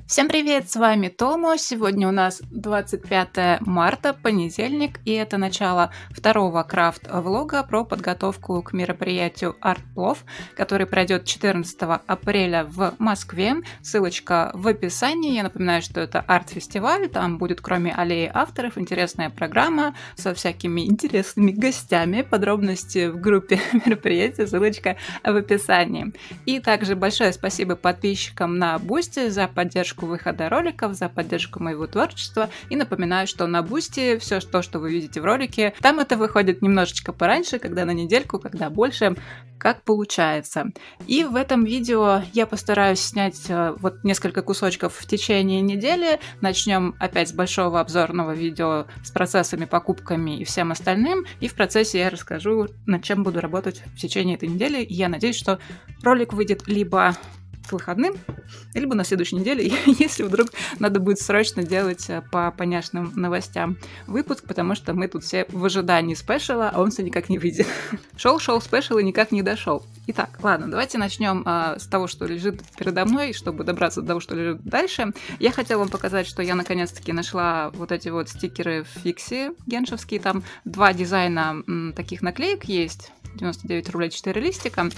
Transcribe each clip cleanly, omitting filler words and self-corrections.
Всем привет, с вами Томо. Сегодня у нас 25 марта, понедельник, и это начало второго крафт-влога про подготовку к мероприятию ArtPlov, который пройдет 14 апреля в Москве. Ссылочка в описании. Я напоминаю, что это арт-фестиваль, там будет кроме аллеи авторов интересная программа со всякими интересными гостями. Подробности в группе мероприятия, ссылочка в описании. И также большое спасибо подписчикам на Boosty за поддержку выхода роликов, за поддержку моего творчества. И напоминаю, что на Boosty все то, что вы видите в ролике, там это выходит немножечко пораньше, когда на недельку, когда больше, как получается. И в этом видео я постараюсь снять вот несколько кусочков в течение недели. Начнем опять с большого обзорного видео с процессами, покупками и всем остальным. И в процессе я расскажу, над чем буду работать в течение этой недели. И я надеюсь, что ролик выйдет либо к выходным, либо на следующей неделе, если вдруг надо будет срочно делать по поняшным новостям выпуск, потому что мы тут все в ожидании спешала, а он все никак не выйдет. Шел спешл и никак не дошел. Итак, ладно, давайте начнем с того, что лежит передо мной, чтобы добраться до того, что лежит дальше. Я хотела вам показать, что я наконец-таки нашла вот эти вот стикеры в Фиксе геншевские. Там два дизайна таких наклеек есть. 99 рублей 4 листика.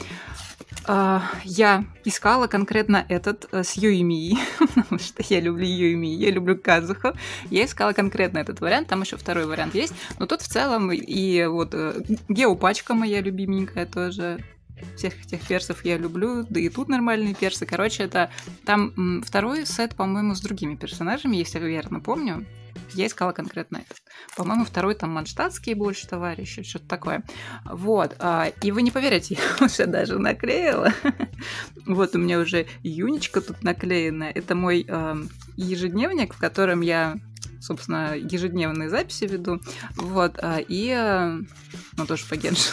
Я искала конкретно этот с Юйми, потому что я люблю Юйми, я люблю Казуху. Я искала конкретно этот вариант, там еще второй вариант есть. Но тут в целом и вот геопачка моя любименькая тоже. Всех этих персов я люблю, да и тут нормальные персы. Короче, это там второй сет, по-моему, с другими персонажами, если я верно помню. Я искала конкретно этот. По-моему, второй там манштатские больше товарищи, что-то такое. Вот. И вы не поверите, я уже даже наклеила. Вот у меня уже Юничка тут наклеена. Это мой ежедневник, в котором я, собственно, ежедневные записи веду. Вот. Ну, тоже по геншу.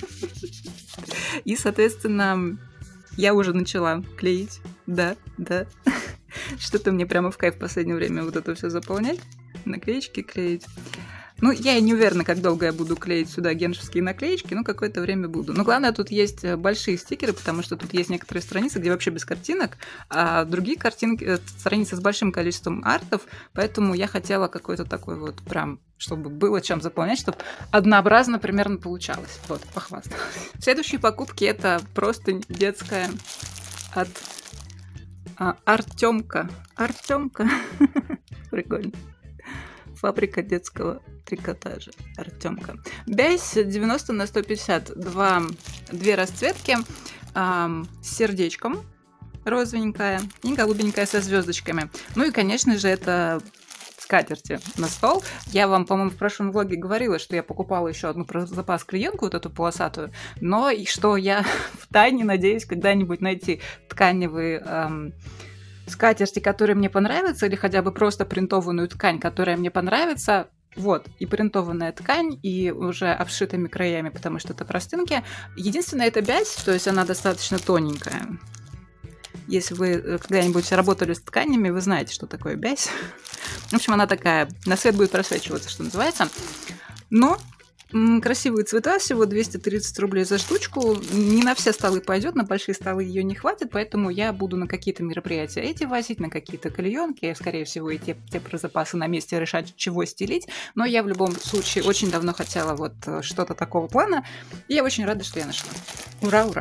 И, соответственно, я уже начала клеить. Да. Что-то мне прямо в кайф в последнее время вот это все заполнять. Наклеечки клеить. Ну, я и не уверена, как долго я буду клеить сюда геншевские наклеечки, но какое-то время буду. Но главное, тут есть большие стикеры, потому что тут есть некоторые страницы, где вообще без картинок, а другие картинки, страницы с большим количеством артов, поэтому я хотела какой-то такой вот прям, чтобы было чем заполнять, чтобы однообразно примерно получалось. Вот, похвасталась. Следующие покупки — это просто детская от Артемка. Прикольно. Фабрика детского трикотажа. Артемка. Бязь 90 на 150. Две расцветки с сердечком розовенькая и голубенькая со звездочками. Ну и, конечно же, это скатерти на стол. Я вам, по-моему, в прошлом влоге говорила, что я покупала еще одну про запас клиентку, вот эту полосатую, но и что я втайне надеюсь когда-нибудь найти тканевые скатерти, которые мне понравятся, или хотя бы просто принтованную ткань, которая мне понравится. Вот, и принтованная ткань, и уже обшитыми краями, потому что это простынки. Единственное, это бязь, то есть она достаточно тоненькая. Если вы когда-нибудь работали с тканями, вы знаете, что такое бязь. В общем, она такая, на свет будет просвечиваться, что называется. Но красивые цвета, всего 230 рублей за штучку. Не на все столы пойдет, на большие столы ее не хватит, поэтому я буду на какие-то мероприятия эти возить, на какие-то клеенки, скорее всего, и те про запасы на месте решать, чего стелить. Но я в любом случае очень давно хотела вот что-то такого плана, и я очень рада, что я нашла. Ура, ура!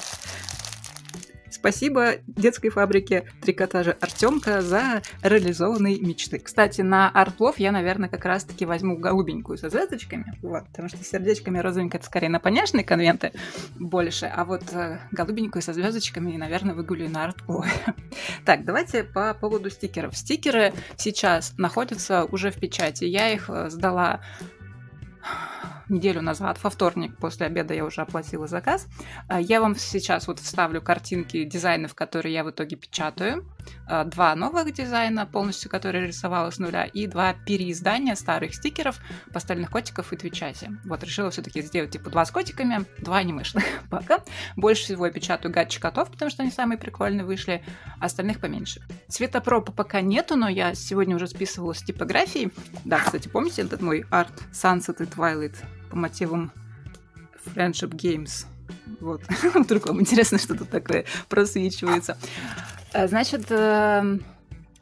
Спасибо детской фабрике трикотажа Артемка за реализованные мечты. Кстати, на ArtPlov я, наверное, как раз-таки возьму голубенькую со звездочками, вот, потому что с сердечками розовенькая это скорее на поняшные конвенты больше, а вот голубенькую со звездочками, наверное, выгуляю на ArtPlov. Так, давайте по поводу стикеров. Стикеры сейчас находятся уже в печати. Я их сдала неделю назад, во вторник после обеда я уже оплатила заказ. Я вам сейчас вот вставлю картинки дизайнов, которые я в итоге печатаю. 2 новых дизайна, полностью которые рисовала с нуля, и 2 переиздания старых стикеров, пастельных котиков и твичати. Вот, решила все-таки сделать типа 2 с котиками, 2 анимешных пока. Больше всего я печатаю гаджи котов, потому что они самые прикольные вышли, остальных поменьше. Цветопроба пока нету, но я сегодня уже списывала с типографией. Да, кстати, помните этот мой арт Sunset и Twilight по мотивам Friendship Games? Вот. Вдруг вам интересно, что тут такое просвечивается. Значит,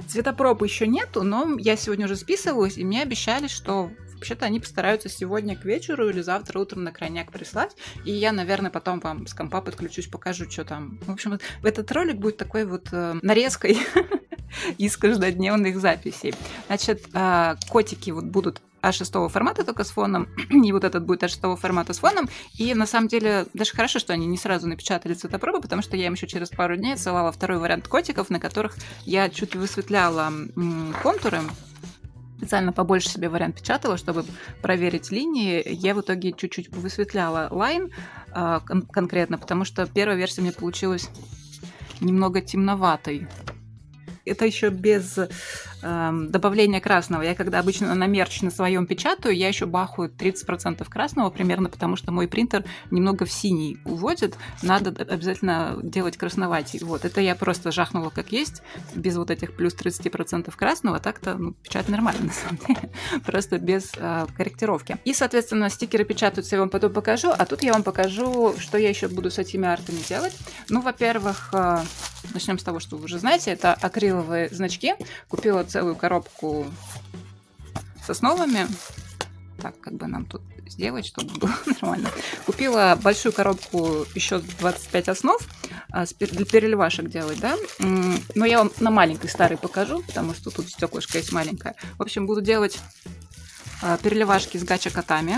Цветопроб еще нету, но я сегодня уже списывалась, и мне обещали, что вообще-то они постараются сегодня к вечеру или завтра утром на крайняк прислать. И я, наверное, потом вам с компа подключусь, покажу, что там. В общем, этот ролик будет такой вот нарезкой из каждодневных записей. Значит, котики вот будут А6 формата только с фоном, и вот этот будет А6 формата с фоном. И на самом деле даже хорошо, что они не сразу напечатали цветопробы, потому что я им еще через пару дней отсылала второй вариант котиков, на которых я чуть высветляла контуры. Специально побольше себе вариант печатала, чтобы проверить линии. Я в итоге чуть-чуть высветляла лайн конкретно, потому что первая версия мне получилась немного темноватой. Это еще без добавления красного. Я когда обычно на мерч на своем печатаю, я еще бахаю 30% красного примерно, потому что мой принтер немного в синий уводит. Надо обязательно делать красноватый. Вот, это я просто жахнула как есть, без вот этих плюс 30% красного. Так-то печатать нормально, на самом деле. Просто без корректировки. И, соответственно, стикеры печатаются, я вам потом покажу. А тут я вам покажу, что я еще буду с этими артами делать. Ну, во-первых, начнем с того, что вы уже знаете, это акриловые значки. Купила целую коробку с основами. Так, как бы нам тут сделать, чтобы было нормально. Купила большую коробку еще 25 основ для переливашек делать, да. Но я вам на маленькой старой покажу, потому что тут стеклышко есть маленькое. В общем, буду делать переливашки с гача-котами.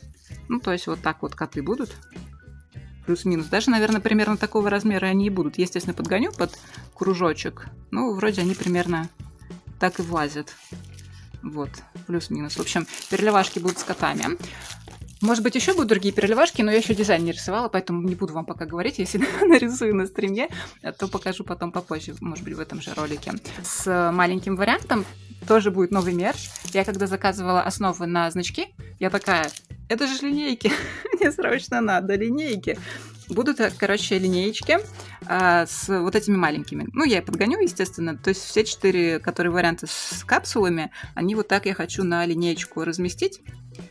Ну, то есть вот так вот коты будут. Плюс-минус. Даже, наверное, примерно такого размера они и будут. Естественно, подгоню под кружочек. Ну, вроде они примерно так и влазят. Вот, плюс-минус. В общем, переливашки будут с котами. Может быть, еще будут другие переливашки, но я еще дизайн не рисовала, поэтому не буду вам пока говорить. Если нарисую на стриме, то покажу потом попозже, может быть, в этом же ролике. С маленьким вариантом тоже будет новый мерч. Я когда заказывала основы на значки, я такая: это же линейки, мне срочно надо линейки. Будут, короче, линеечки с вот этими маленькими. Ну, я и подгоню, естественно. То есть все 4, которые варианты с капсулами, они вот так я хочу на линеечку разместить.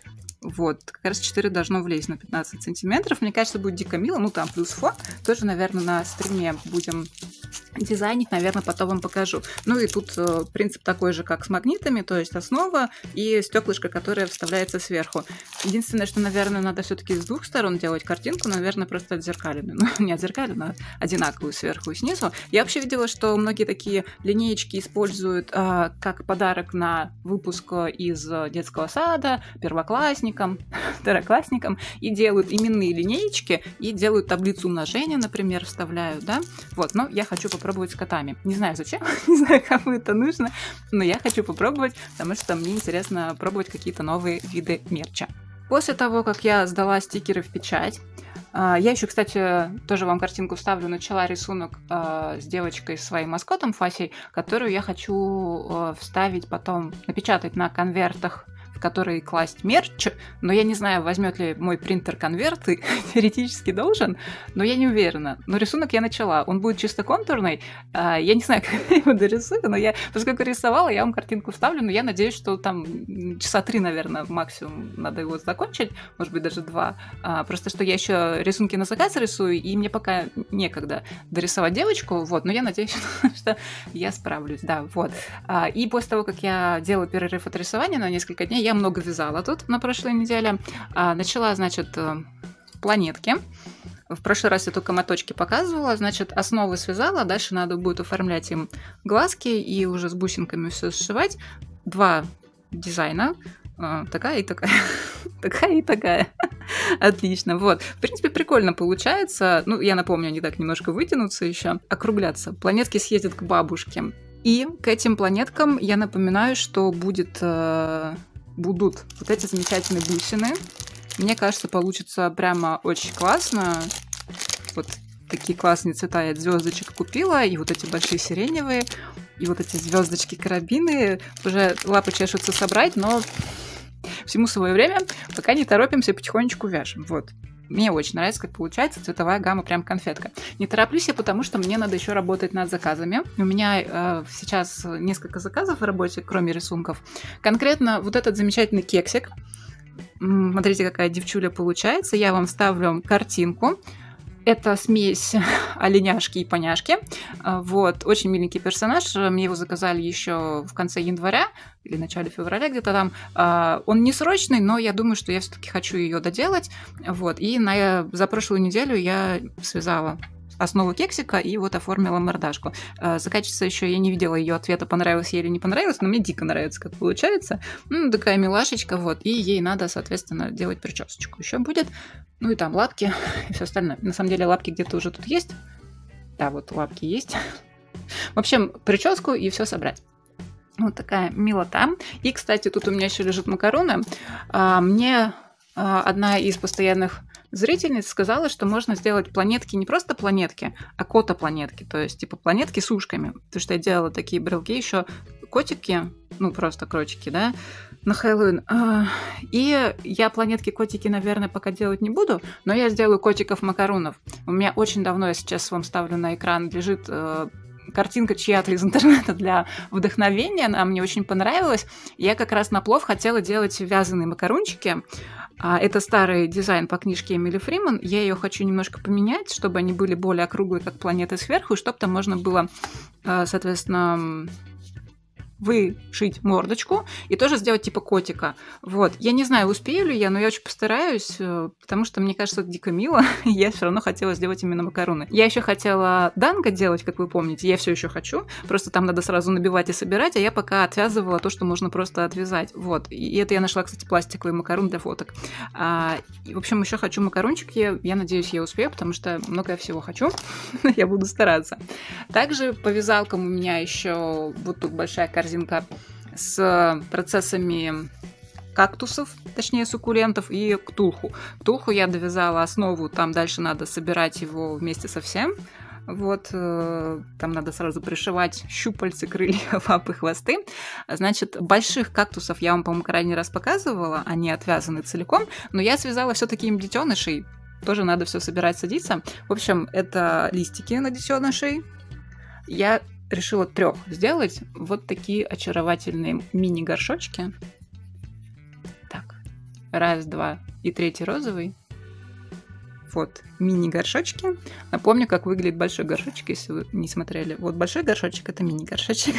Вот, как раз 4 должно влезть на 15 сантиметров. Мне кажется, будет дико мило. Ну, там плюс фон. Тоже, наверное, на стриме будем дизайнить. Наверное, потом вам покажу. Ну, и тут принцип такой же, как с магнитами. То есть основа и стеклышко, которое вставляется сверху. Единственное, что, наверное, надо все-таки с двух сторон делать картинку. Наверное, просто отзеркаленную. Ну, не отзеркаленную, а одинаковую сверху и снизу. Я вообще видела, что многие такие линеечки используют как подарок на выпуск из детского сада, первоклассникам, второклассникам, и делают именные линеечки, и делают таблицу умножения, например, вставляют, да? Вот, но я хочу попробовать с котами. Не знаю зачем, не знаю, кому это нужно, но я хочу попробовать, потому что мне интересно пробовать какие-то новые виды мерча. После того, как я сдала стикеры в печать, я еще, кстати, тоже вам картинку вставлю, начала рисунок с девочкой, своим маскотом Фасей, которую я хочу вставить потом, напечатать на конвертах, в которые класть мерч, но я не знаю, возьмет ли мой принтер конверты, теоретически должен, но я не уверена. Но рисунок я начала, он будет чисто контурный, я не знаю, как я его дорисую, но я, поскольку рисовала, я вам картинку вставлю, но я надеюсь, что там часа 3, наверное, максимум надо его закончить, может быть, даже 2, просто что я еще рисунки на заказ рисую, и мне пока некогда дорисовать девочку, вот, но я надеюсь, что я справлюсь, да, вот. И после того, как я делаю перерыв от рисования на несколько дней, я много вязала тут на прошлой неделе. Начала, значит, планетки. В прошлый раз я только моточки показывала. Значит, основы связала. Дальше надо будет оформлять им глазки и уже с бусинками все сшивать. 2 дизайна. Такая и такая. Такая и такая. Отлично. Вот. В принципе, прикольно получается. Ну, я напомню, они так немножко вытянутся еще. Округлятся. Планетки съездят к бабушке. И к этим планеткам я напоминаю, что будут вот эти замечательные бусины. Мне кажется, получится прямо очень классно. Вот такие классные цвета я от звездочек купила. И вот эти большие сиреневые. И вот эти звездочки-карабины. Уже лапы чешутся собрать, но всему свое время. Пока не торопимся, потихонечку вяжем. Вот. Мне очень нравится, как получается. Цветовая гамма прям конфетка. Не тороплюсь я, потому что мне надо еще работать над заказами. У меня сейчас несколько заказов в работе, кроме рисунков. Конкретно вот этот замечательный кексик. Смотрите, какая девчуля получается. Я вам ставлю картинку. Это смесь оленяшки и поняшки. Вот, очень миленький персонаж. Мне его заказали еще в конце января или начале февраля где-то там. Он не срочный, но я думаю, что я все-таки хочу ее доделать. Вот, и за прошлую неделю я связала основу кексика и вот оформила мордашку. Заказчица еще, я не видела ее ответа, понравилось ей или не понравилось, но мне дико нравится, как получается. Такая милашечка, вот, и ей надо, соответственно, делать причесочку. Еще будет, ну и там лапки и все остальное. На самом деле лапки где-то уже тут есть. Да, вот лапки есть. В общем, прическу и все собрать. Вот такая милота. И, кстати, тут у меня еще лежат макароны. Мне одна из постоянных зрительниц сказала, что можно сделать планетки не просто планетки, а кота-планетки, то есть типа планетки с ушками. Потому что я делала такие брелки еще котики, ну просто кротики, да, на Хэллоуин. И я планетки-котики, наверное, пока делать не буду, но я сделаю котиков-макарунов. У меня очень давно, я сейчас вам ставлю на экран, лежит картинка чья-то из интернета для вдохновения, она мне очень понравилась. Я как раз на плов хотела делать вязаные макарунчики. Это старый дизайн по книжке Эмили Фриман. Я ее хочу немножко поменять, чтобы они были более округлые, как планеты сверху, и чтобы там можно было, соответственно, вышить мордочку и тоже сделать типа котика. Вот. Я не знаю, успею ли я, но я очень постараюсь, потому что мне кажется, это дико мило. Я все равно хотела сделать именно макароны. Я еще хотела данго делать, как вы помните. Я все еще хочу. Просто там надо сразу набивать и собирать, а я пока отвязывала то, что можно просто отвязать. Вот. И это я нашла, кстати, пластиковый макарон для фоток. И, в общем, еще хочу макарончики. Я надеюсь, я успею, потому что много всего хочу. Я буду стараться. Также по вязалкам у меня еще вот тут большая корзинка с процессами кактусов, точнее суккулентов, и ктулху. Ктулху я довязала основу, там дальше надо собирать его вместе со всем. Вот, там надо сразу пришивать щупальцы, крылья, лапы, хвосты. Значит, больших кактусов я вам, по-моему, крайний раз показывала, они отвязаны целиком, но я связала все-таки им детенышей. Тоже надо все собирать, садиться. В общем, это листики на детенышей. Я решила 3 сделать вот такие очаровательные мини-горшочки. Так, 1, 2 и 3 розовый. Вот, мини-горшочки. Напомню, как выглядит большой горшочек, если вы не смотрели. Вот большой горшочек — это мини-горшочек.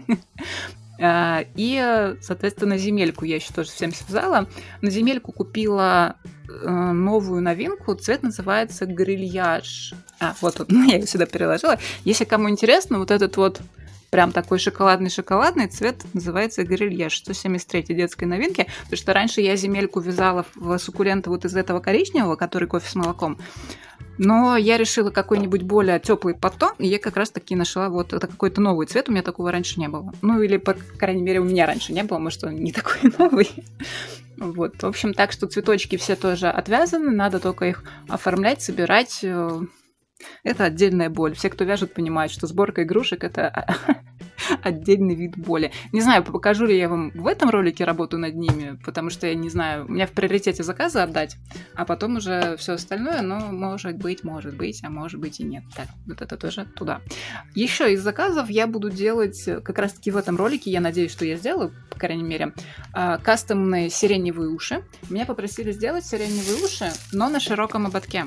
И, соответственно, земельку я еще тоже всем связала. На земельку купила новую новинку. Цвет называется грильяж. Вот он, я ее сюда переложила. Если кому интересно, вот этот вот прям такой шоколадный цвет называется грильяж. 173 детской новинки. Потому что раньше я земельку вязала в суккуленты вот из этого коричневого, который кофе с молоком. Но я решила какой-нибудь более теплый подтон, и я как раз таки нашла вот это какой-то новый цвет, у меня такого раньше не было. Ну или, по крайней мере, у меня раньше не было, может, он не такой новый. Вот, в общем, так что цветочки все тоже отвязаны, надо только их оформлять, собирать. Это отдельная боль. Все, кто вяжет, понимают, что сборка игрушек — это отдельный вид боли. Не знаю, покажу ли я вам в этом ролике работу над ними, потому что я не знаю, у меня в приоритете заказы отдать, а потом уже все остальное, но может быть, а может быть и нет. Так, вот это тоже туда. Еще из заказов я буду делать, как раз таки в этом ролике, я надеюсь, что я сделаю, по крайней мере, кастомные сиреневые уши. Меня попросили сделать сиреневые уши, но на широком ободке.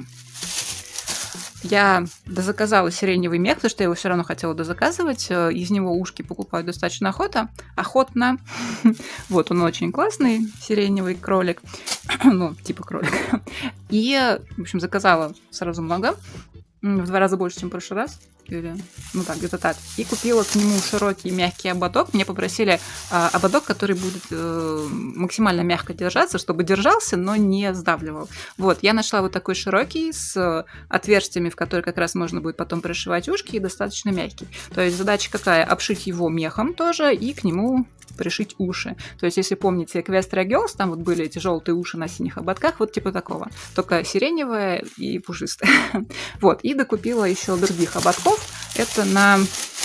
Я дозаказала сиреневый мех, потому что я его все равно хотела дозаказывать. Из него ушки покупаю достаточно охотно. Вот, он очень классный, сиреневый кролик. Ну, типа кролик. И, в общем, заказала сразу много. В 2 раза больше, чем в прошлый раз. Или, ну так, где-то так. И купила к нему широкий мягкий ободок. Мне попросили ободок, который будет максимально мягко держаться, чтобы держался, но не сдавливал. Вот, я нашла вот такой широкий, с отверстиями, в которые как раз можно будет потом пришивать ушки, и достаточно мягкий. То есть задача какая? Обшить его мехом тоже и к нему пришить уши. То есть, если помните Equestria Girls, там вот были эти желтые уши на синих ободках, вот типа такого. Только сиреневое и пушистое. Вот, и докупила еще других ободков. Это на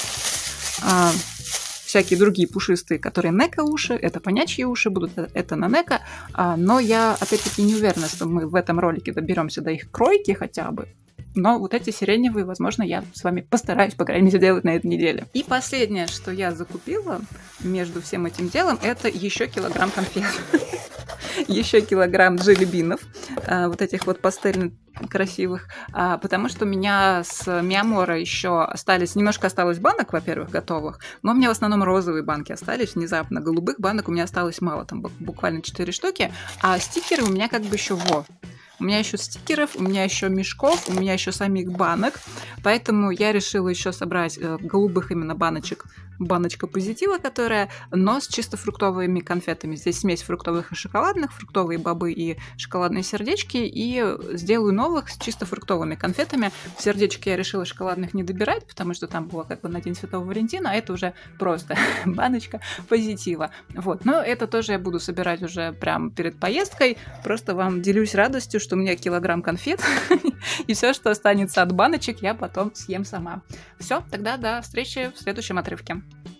всякие другие пушистые, которые неко-уши, это понячьи уши будут, это на неко. Но я, опять-таки, не уверена, что мы в этом ролике доберемся до их кройки хотя бы. Но вот эти сиреневые, возможно, я с вами постараюсь, по крайней мере, сделать на этой неделе. И последнее, что я закупила между всем этим делом, это еще килограмм конфет. еще килограмм джеллибинов, вот этих вот пастельных красивых, потому что у меня с Миамора еще немножко осталось банок, во-первых, готовых, но у меня в основном розовые банки остались внезапно, голубых банок у меня осталось мало, там буквально 4 штуки, а стикеры у меня как бы еще У меня еще стикеров, у меня еще мешков, у меня еще самих банок, поэтому я решила еще собрать голубых именно баночек, баночка позитива, но с чисто фруктовыми конфетами. Здесь смесь фруктовых и шоколадных, фруктовые бобы и шоколадные сердечки, и сделаю новых с чисто фруктовыми конфетами. Сердечки я решила шоколадных не добирать, потому что там было как бы на День Святого Валентина, а это уже просто баночка позитива. Вот, но это тоже я буду собирать уже прямо перед поездкой, просто вам делюсь радостью, что у меня килограмм конфет, и все, что останется от баночек, я потом съем сама. Все, тогда до встречи в следующем отрывке.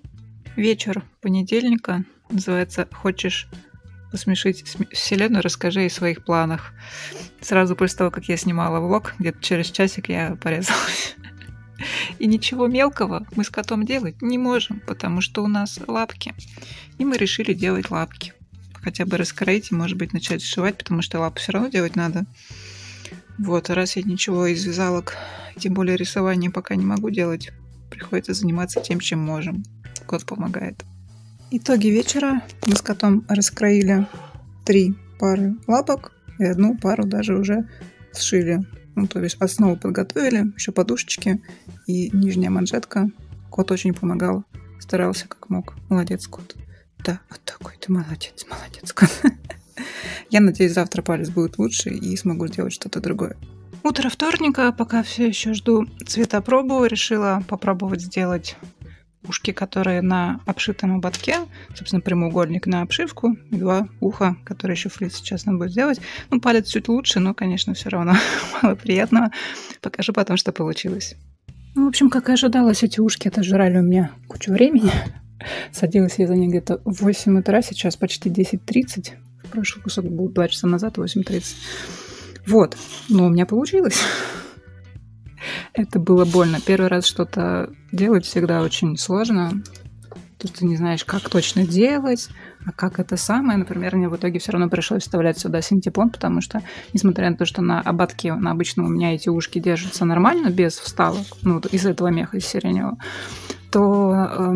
Вечер понедельника, называется «Хочешь посмешить вселенную? Расскажи о своих планах». Сразу после того, как я снимала влог, где-то через часик я порезалась. И ничего мелкого мы с котом делать не можем, потому что у нас лапки. И мы решили делать лапки. Хотя бы раскроить и, может быть, начать сшивать, потому что лапы все равно делать надо. Вот, а раз я ничего из вязалок, тем более рисование пока не могу делать, приходится заниматься тем, чем можем. Кот помогает. Итоги вечера. Мы с котом раскроили 3 пары лапок и 1 пару даже уже сшили. Ну, то есть основу подготовили, еще подушечки и нижняя манжетка. Кот очень помогал, старался как мог. Молодец, кот. Да, вот такой ты молодец, кот. Я надеюсь, завтра палец будет лучше и смогу сделать что-то другое. Утро вторника, пока все еще жду цветопробу, решила попробовать сделать ушки, которые на обшитом ободке, собственно, прямоугольник на обшивку, и 2 уха, которые еще Флис сейчас нам будет делать. Ну, палец чуть лучше, но, конечно, все равно мало приятного. Покажу потом, что получилось. Ну, в общем, как и ожидалось, эти ушки отожрали у меня кучу времени. Садилась я за ней где-то в 8 утра, сейчас почти 10:30. Прошлый кусок был 2 часа назад, 8:30. Вот, но у меня получилось. Это было больно. Первый раз что-то делать всегда очень сложно. Тут ты не знаешь, как точно делать, а как это самое. Например, мне в итоге все равно пришлось вставлять сюда синтепон, потому что, несмотря на то, что на ободке, на обычном у меня эти ушки держатся нормально, без вставок, ну, из этого меха, из сиреневого, то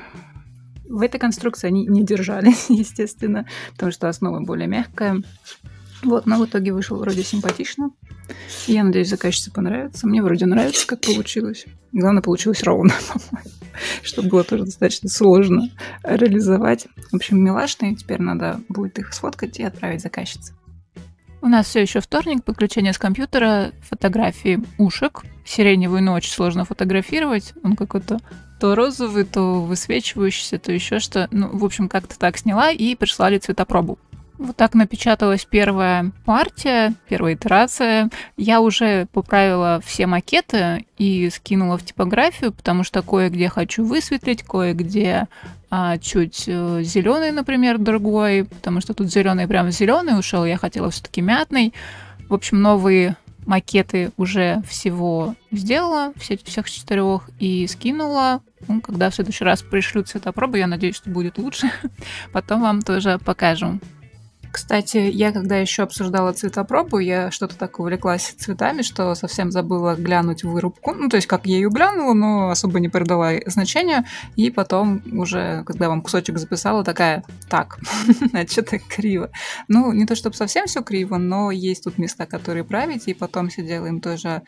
в этой конструкции они не держались, естественно, потому что основа более мягкая. Вот, но в итоге вышло вроде симпатично. Я надеюсь, заказчице понравится. Мне вроде нравится, как получилось. Главное, получилось ровно, что было тоже достаточно сложно реализовать. В общем, милашные. Теперь надо будет их сфоткать и отправить заказчице. У нас все еще вторник, подключение с компьютера, фотографии ушек. Сиреневую ночь сложно фотографировать. Он какой-то то розовый, то высвечивающийся, то еще что. Ну, в общем, как-то так сняла и прислали цветопробу. Вот так напечаталась первая партия, первая итерация. Я уже поправила все макеты и скинула в типографию, потому что кое-где хочу высветлить, кое-где чуть зеленый, например, другой, потому что тут зеленый прям зеленый ушел, я хотела все-таки мятный. В общем, новые макеты уже всего сделала, всех 4, и скинула. Ну, когда в следующий раз пришлю цветопробу, я надеюсь, что будет лучше. Потом вам тоже покажу. Кстати, я когда еще обсуждала цветопробу, я что-то так увлеклась цветами, что совсем забыла глянуть вырубку. Ну, то есть, как я ее глянула, но особо не придала значения. И потом уже, когда вам кусочек записала, такая, так, что-то криво. Ну, не то чтобы совсем все криво, но есть тут места, которые править. И потом сидела им тоже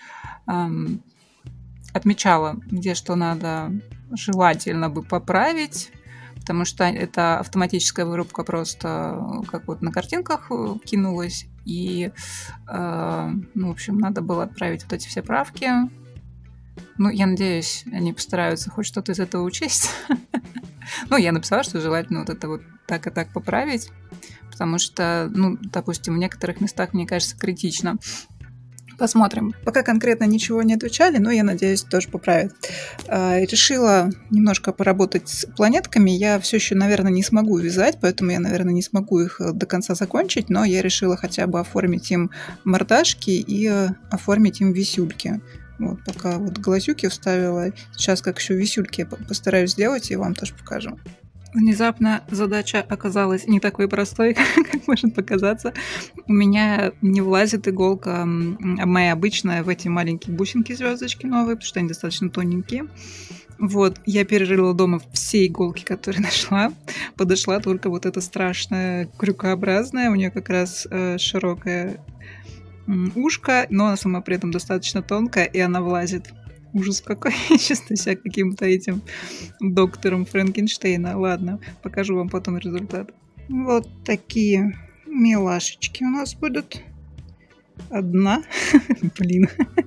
отмечала, где что надо желательно бы поправить. Потому что это автоматическая вырубка просто как вот на картинках кинулась. И, ну, в общем, надо было отправить вот эти все правки. Ну, я надеюсь, они постараются хоть что-то из этого учесть. Ну, я написала, что желательно вот это вот так и так поправить. Потому что, ну, допустим, в некоторых местах, мне кажется, критично. Посмотрим. Пока конкретно ничего не отвечали, но я надеюсь, тоже поправят. Решила немножко поработать с планетками. Я все еще, наверное, не смогу вязать, поэтому я, наверное, не смогу их до конца закончить, но я решила хотя бы оформить им мордашки и оформить им висюльки. Вот, пока вот глазюки вставила. Сейчас как еще висюльки постараюсь сделать и вам тоже покажу. Внезапно задача оказалась не такой простой, как может показаться. У меня не влазит иголка моя обычная в эти маленькие бусинки-звездочки новые, потому что они достаточно тоненькие. Вот, я перерыла дома все иголки, которые нашла. Подошла только вот эта страшная крюкообразная. У нее как раз широкое ушко, но она сама при этом достаточно тонкая, и она влазит. Ужас какой. Я чувствую себя каким-то этим доктором Франкенштейна. Ладно, покажу вам потом результат. Вот такие милашечки у нас будут. Одна. Блин.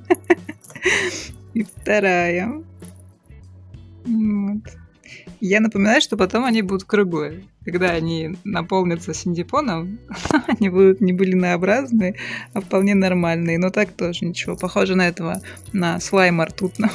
И вторая. Вот. Я напоминаю, что потом они будут круглые. Когда они наполнятся синтепоном, они будут не блинообразные, а вполне нормальные. Но так тоже ничего. Похоже на этого, на слайма ртутного.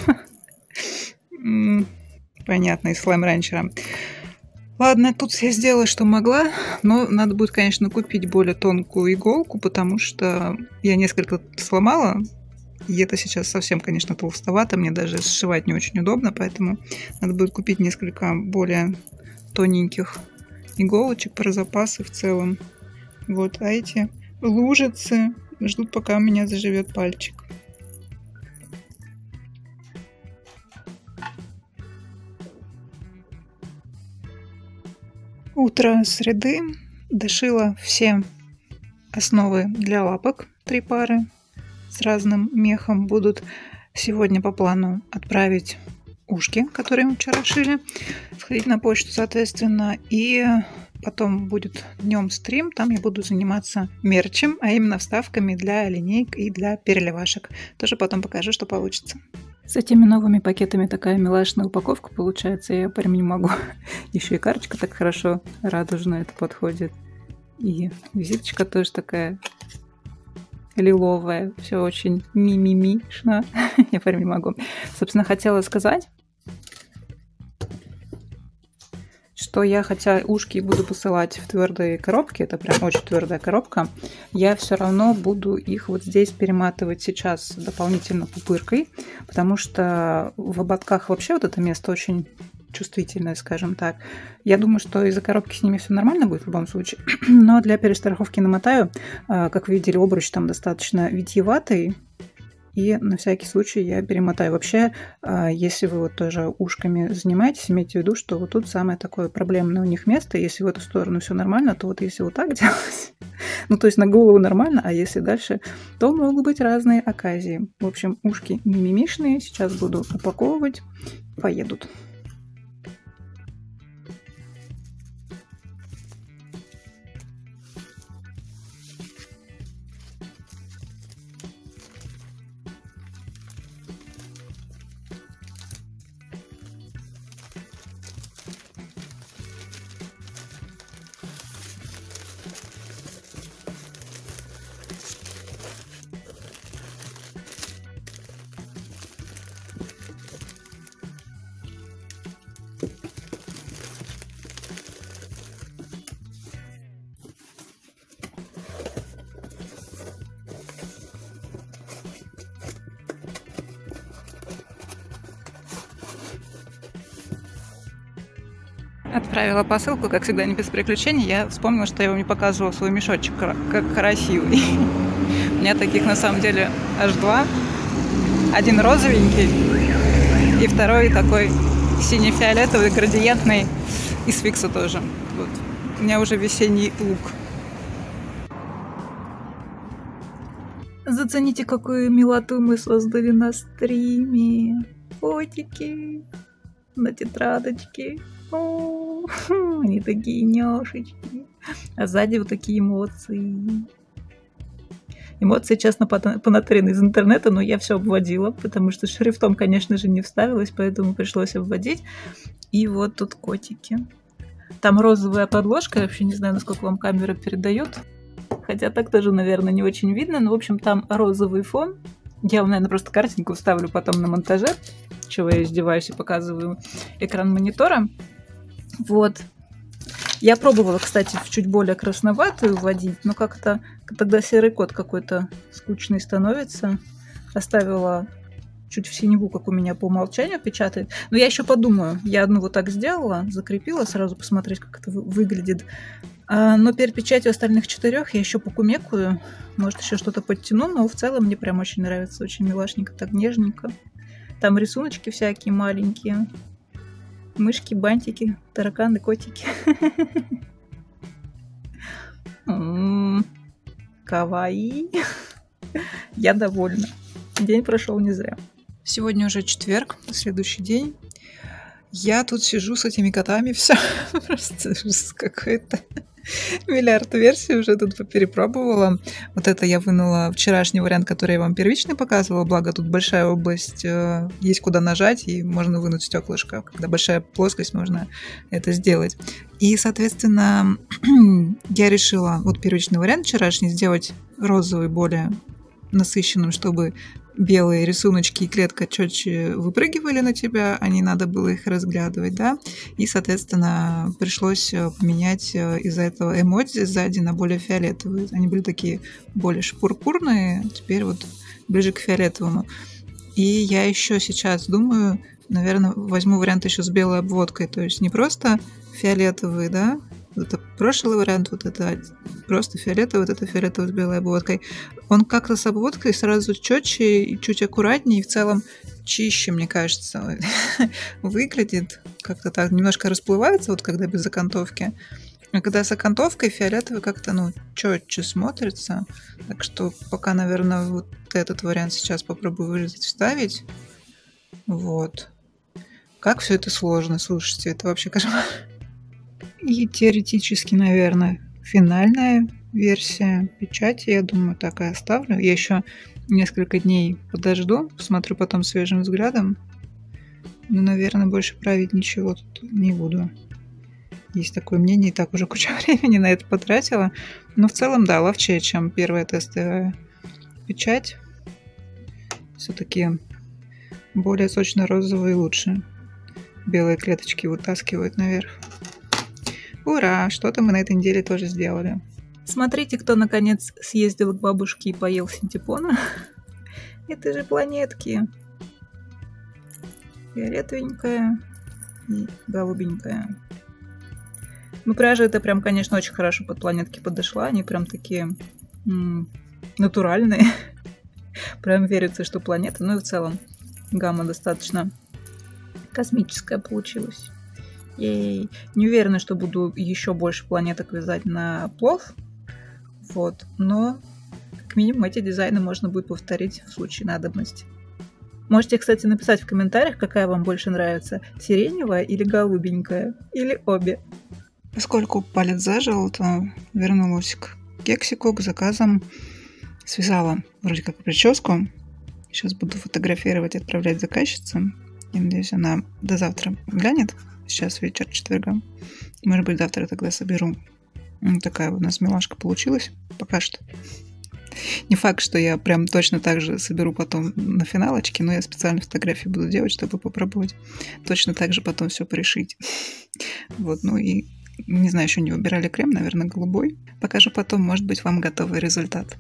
Понятно, из слайм-ранчера. Ладно, тут я сделала, что могла, но надо будет, конечно, купить более тонкую иголку, потому что я несколько сломала. И это сейчас совсем, конечно, толстовато, мне даже сшивать не очень удобно, поэтому надо будет купить несколько более тоненьких иголочек про запасы в целом. Вот, а эти лужицы ждут, пока у меня заживет пальчик. Утро среды. Дошила все основы для лапок, 3 пары. С разным мехом. Будут сегодня по плану отправить ушки, которые мы вчера шили, сходить на почту, соответственно, и потом будет днем стрим, там я буду заниматься мерчем, а именно вставками для линеек и для переливашек. Тоже потом покажу, что получится. С этими новыми пакетами такая милашная упаковка получается, я прям не могу. Еще и карточка так хорошо радужно это подходит. И визиточка тоже такая лиловая, все очень мимимишно. Я прям не могу. Собственно, хотела сказать, что я, хотя ушки буду посылать в твердые коробки, это прям очень твердая коробка, я все равно буду их вот здесь перематывать сейчас дополнительно пупыркой, потому что в ободках вообще вот это место очень чувствительная, скажем так. Я думаю, что из-за коробки с ними все нормально будет в любом случае. Но для перестраховки намотаю. Как вы видели, обруч там достаточно витьеватый. И на всякий случай я перемотаю. Вообще, если вы вот тоже ушками занимаетесь, имейте в виду, что вот тут самое такое проблемное у них место. Если в эту сторону все нормально, то вот если вот так делать, ну то есть на голову нормально, а если дальше, то могут быть разные оказии. В общем, ушки мимимишные. Сейчас буду упаковывать. Поедут. Отправила посылку, как всегда, не без приключений. Я вспомнила, что я вам не показывала свой мешочек, как красивый. У меня таких на самом деле аж 2. Один розовенький и второй такой сине-фиолетовый, градиентный, из фикса тоже. Вот. У меня уже весенний лук. Зацените, какую милоту мы создали на стриме. Фотики на тетрадочке. О, они такие няшечки. А сзади вот такие эмоции. Эмоции, честно, понаторены из интернета, но я все обводила, потому что шрифтом, конечно же, не вставилась, поэтому пришлось обводить. И вот тут котики. Там розовая подложка, я вообще не знаю, насколько вам камера передает. Хотя так тоже, наверное, не очень видно. Но, в общем, там розовый фон. Я вам, наверное, просто картинку вставлю потом на монтаже, чего я издеваюсь и показываю экран монитора. Вот. Я пробовала, кстати, в чуть более красноватую вводить, но как-то тогда серый кот какой-то скучный становится. Оставила чуть в синеву, как у меня по умолчанию печатает. Но я еще подумаю. Я одну вот так сделала, закрепила, сразу посмотреть, как это выглядит. Но перед печатью остальных 4 я еще покумекаю. Может, еще что-то подтяну, но в целом мне прям очень нравится. Очень милашненько, так нежненько. Там рисуночки всякие маленькие. Мышки, бантики, тараканы, котики. Каваи. Я довольна. День прошел не зря. Сегодня уже четверг, следующий день. Я тут сижу с этими котами, все просто ужас какой-то. Миллиард версий уже тут перепробовала. Вот это я вынула вчерашний вариант, который я вам первичный показывала, благо тут большая область, есть куда нажать, и можно вынуть стеклышко. Когда большая плоскость, можно это сделать. И, соответственно, я решила вот первичный вариант вчерашний сделать розовый, более насыщенным, чтобы белые рисуночки и клетка четче выпрыгивали на тебя, а не надо было их разглядывать, да, и, соответственно, пришлось поменять из-за этого эмодзи сзади на более фиолетовые. Они были такие более пурпурные, теперь вот ближе к фиолетовому. И я еще сейчас думаю, наверное, возьму вариант еще с белой обводкой, то есть не просто фиолетовый, да, это прошлый вариант, вот это просто фиолетовый, вот это фиолетовый с белой обводкой. Он как-то с обводкой сразу четче и чуть аккуратнее, и в целом чище, мне кажется, выглядит. Как-то так немножко расплывается, вот когда без окантовки. А когда с окантовкой, фиолетовый как-то, четче смотрится. Так что пока, наверное, вот этот вариант сейчас попробую вырезать, вставить. Вот. Как все это сложно, слушайте, это вообще кошмар. И теоретически, наверное, финальная версия печати, я думаю, так и оставлю. Я еще несколько дней подожду, посмотрю потом свежим взглядом. Но, наверное, больше править ничего тут не буду. Есть такое мнение, и так уже куча времени на это потратила. Но в целом, да, ловчее, чем первая тестовая печать. Все-таки более сочно-розовый лучше. Белые клеточки вытаскивают наверх. Ура! Что-то мы на этой неделе тоже сделали. Смотрите, кто наконец съездил к бабушке и поел синтепона. Это же планетки. Фиолетовенькая и голубенькая. Пряжа это прям, конечно, очень хорошо под планетки подошла. Они прям такие натуральные. Прям верится, что планета. Ну и в целом гамма достаточно космическая получилась. Не уверена, что буду еще больше планеток вязать на плов. Вот. Но как минимум эти дизайны можно будет повторить в случае надобности. Можете, кстати, написать в комментариях, какая вам больше нравится. Сиреневая или голубенькая? Или обе? Поскольку палец зажил, то вернулась к кексику, к заказам. Связала вроде как прическу. Сейчас буду фотографировать и отправлять заказчице. Я надеюсь, она до завтра глянет. Сейчас вечер четверга. Может быть, завтра тогда соберу. Такая у нас милашка получилась. Пока что. Не факт, что я прям точно так же соберу потом на финалочке, но я специально фотографии буду делать, чтобы попробовать точно так же потом все пришить. Вот, и не знаю, еще не выбирали крем, наверное, голубой. Покажу потом, может быть, вам готовый результат.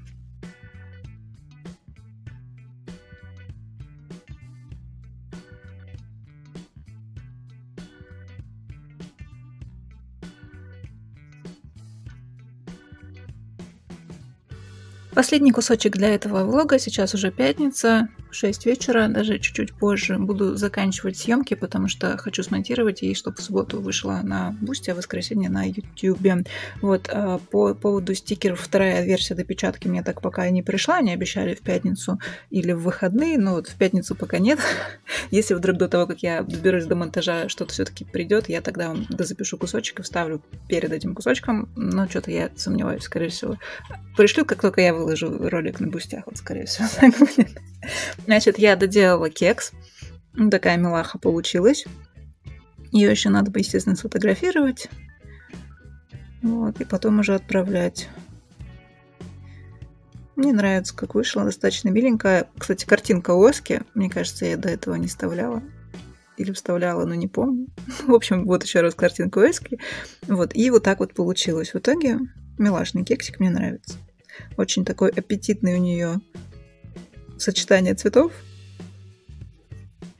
Последний кусочек для этого влога. Сейчас уже пятница, 6 вечера, даже чуть-чуть позже буду заканчивать съемки, потому что хочу смонтировать и чтобы в субботу вышла на Бусти, а в воскресенье на YouTube. Вот, по поводу стикеров, вторая версия допечатки мне так пока и не пришла, они обещали в пятницу или в выходные, но вот в пятницу пока нет. Если вдруг до того, как я доберусь до монтажа, что-то все-таки придет, я тогда вам дозапишу кусочек и вставлю перед этим кусочком, но что-то я сомневаюсь, скорее всего. Пришлю, как только я выложу ролик на Бустях, вот, скорее всего, так будет. Значит, я доделала кекс. Такая милаха получилась. Ее еще надо, естественно, сфотографировать. Вот, и потом уже отправлять. Мне нравится, как вышло. Достаточно миленькая. Кстати, картинка Оски. Мне кажется, я до этого не вставляла. Или вставляла, но не помню. В общем, вот еще раз картинка Оски. Вот, и вот так вот получилось. В итоге милашный кексик, мне нравится. Очень такой аппетитный у нее сочетание цветов.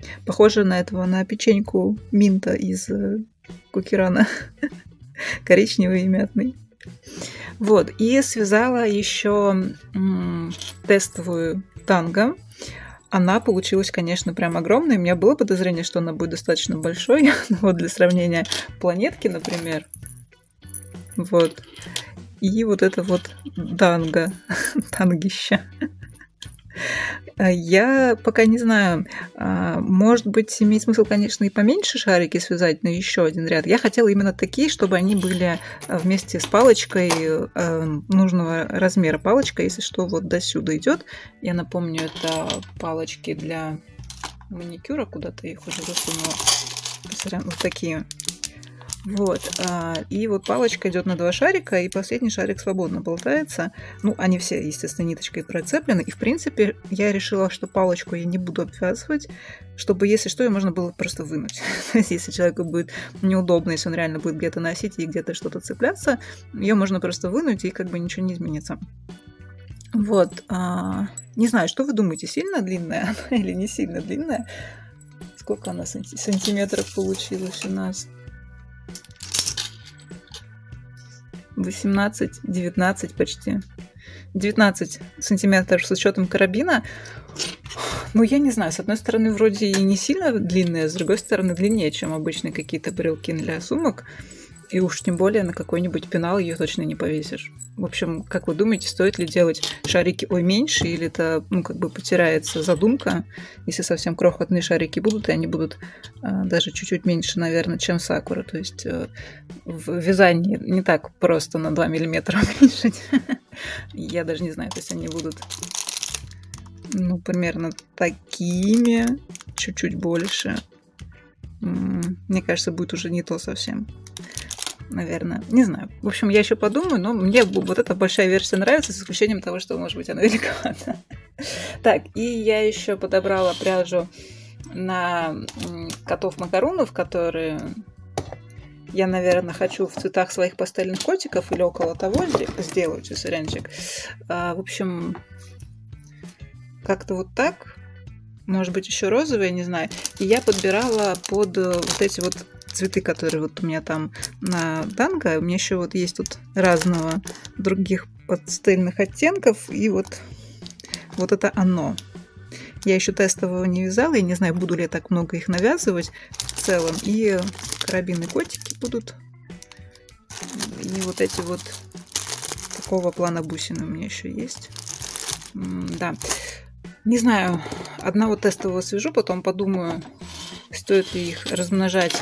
Похоже на этого, на печеньку Минта из Кукерана. Коричневый и мятный. Вот, и связала еще тестовую танго. Она получилась, конечно, прям огромной. У меня было подозрение, что она будет достаточно большой. Вот для сравнения планетки, например. Вот. И вот это вот танго. Тангище. Я пока не знаю. Может быть, имеет смысл, конечно, и поменьше шарики связать на еще один ряд. Я хотела именно такие, чтобы они были вместе с палочкой нужного размера. Палочка, если что, вот до сюда идет. Я напомню, это палочки для маникюра. Куда-то их уже засунула. Вот такие. Вот. И вот палочка идет на 2 шарика, и последний шарик свободно болтается. Ну, они все, естественно, ниточкой процеплены. И, в принципе, я решила, что палочку я не буду обвязывать, чтобы, если что, ее можно было просто вынуть. То есть, если человеку будет неудобно, если он реально будет где-то носить и где-то что-то цепляться, ее можно просто вынуть, и как бы ничего не изменится. Вот. Не знаю, что вы думаете, сильно длинная она или не сильно длинная? Сколько она сантиметров получилось у нас? 18-19 почти. 19 сантиметров с учетом карабина. Ну, я не знаю, с одной стороны, вроде и не сильно длинная, с другой стороны, длиннее, чем обычные какие-то брелки для сумок. И уж тем более на какой-нибудь пенал ее точно не повесишь. В общем, как вы думаете, стоит ли делать шарики меньше, или это, как бы потеряется задумка, если совсем крохотные шарики будут, и они будут даже чуть-чуть меньше, наверное, чем сакура. То есть в вязании не так просто на 2 миллиметра уменьшить. Я даже не знаю, то есть они будут, примерно такими, чуть-чуть больше. Мне кажется, будет уже не то совсем. Наверное. Не знаю. В общем, я еще подумаю, но мне вот эта большая версия нравится, с исключением того, что, может быть, она великовата. Так, и я еще подобрала пряжу на котов-макарунов, которые я, наверное, хочу в цветах своих пастельных котиков или около того сделать, сырянчик. В общем, как-то вот так. Может быть, еще розовые, не знаю. И я подбирала под вот эти вот цветы, которые вот у меня там на танго. У меня еще вот есть тут разного других пастельных оттенков. И вот это оно. Я еще тестового не вязала. Я не знаю, буду ли я так много их навязывать в целом. И карабины котики будут. И вот эти вот такого плана бусины у меня еще есть. Да. Не знаю, одного тестового свяжу, потом подумаю, стоит ли их размножать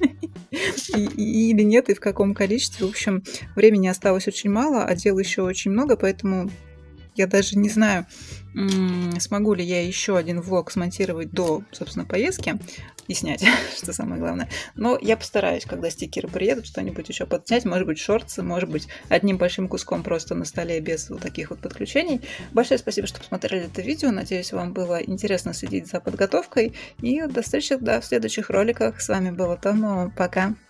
или нет, и в каком количестве. В общем, времени осталось очень мало, а дел еще очень много, поэтому я даже не знаю, смогу ли я еще один влог смонтировать до, собственно, поездки и снять, что самое главное. Но я постараюсь, когда стикеры приедут, что-нибудь еще подснять. Может быть, шортсы, может быть, одним большим куском просто на столе без вот таких вот подключений. Большое спасибо, что посмотрели это видео. Надеюсь, вам было интересно следить за подготовкой. И до встречи в следующих роликах. С вами была Тома. Пока!